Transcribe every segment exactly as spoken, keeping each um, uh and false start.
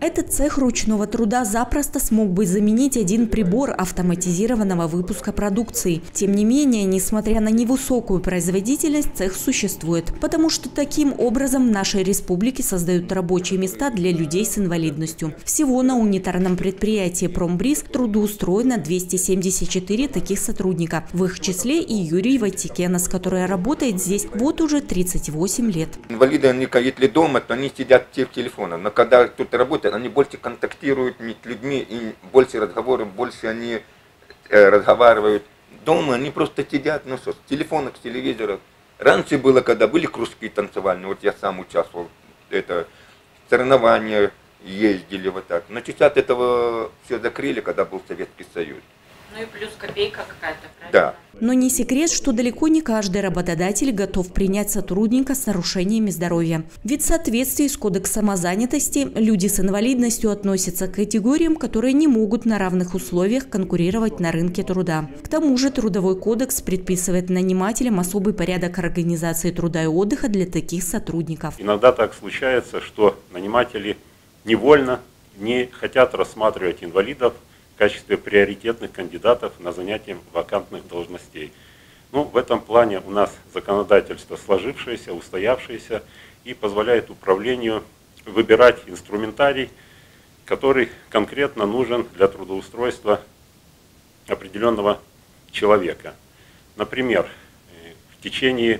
Этот цех ручного труда запросто смог бы заменить один прибор автоматизированного выпуска продукции. Тем не менее, несмотря на невысокую производительность, цех существует, потому что таким образом в нашей республике создают рабочие места для людей с инвалидностью. Всего на унитарном предприятии «Промбриз» трудоустроено двести семьдесят четыре таких сотрудника. В их числе и Юрий Ватикенас, который работает здесь вот уже тридцать восемь лет. Инвалиды, они, если дома, то они сидят в телефонах. Но когда кто-то работает, они больше контактируют с людьми, и больше разговоров, больше они э, разговаривают. Дома они просто сидят, ну что, с телефонов, с телевизоров. Раньше было, когда были кружки танцевальные, вот я сам участвовал, это соревнования ездили вот так. Но сейчас этого все закрыли, когда был Советский Союз. Ну и плюс копейка какая-то, правильно? Да. Но не секрет, что далеко не каждый работодатель готов принять сотрудника с нарушениями здоровья. Ведь в соответствии с Кодексом о занятости люди с инвалидностью относятся к категориям, которые не могут на равных условиях конкурировать на рынке труда. К тому же Трудовой кодекс предписывает нанимателям особый порядок организации труда и отдыха для таких сотрудников. Иногда так случается, что наниматели невольно не хотят рассматривать инвалидов в качестве приоритетных кандидатов на занятие вакантных должностей. Ну, в этом плане у нас законодательство сложившееся, устоявшееся и позволяет управлению выбирать инструментарий, который конкретно нужен для трудоустройства определенного человека. Например, в течение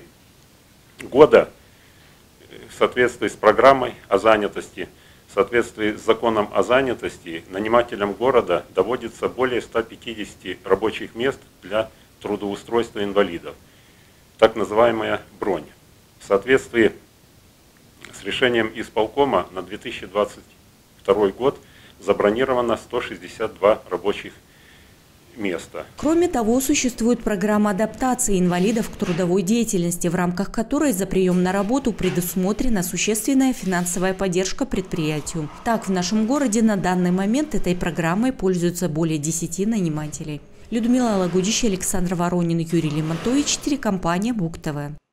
года в соответствии с программой о занятости, в соответствии с законом о занятости, нанимателям города доводится более ста пятидесяти рабочих мест для трудоустройства инвалидов, так называемая бронь. В соответствии с решением исполкома на две тысячи двадцать второй год забронировано сто шестьдесят два рабочих места. Кроме того, существует программа адаптации инвалидов к трудовой деятельности, в рамках которой за прием на работу предусмотрена существенная финансовая поддержка предприятию. Так, в нашем городе на данный момент этой программой пользуются более десяти нанимателей. Людмила Лагудищ, Александр Воронин, Юрий Лимонтович, телекомпания БУК ТВ.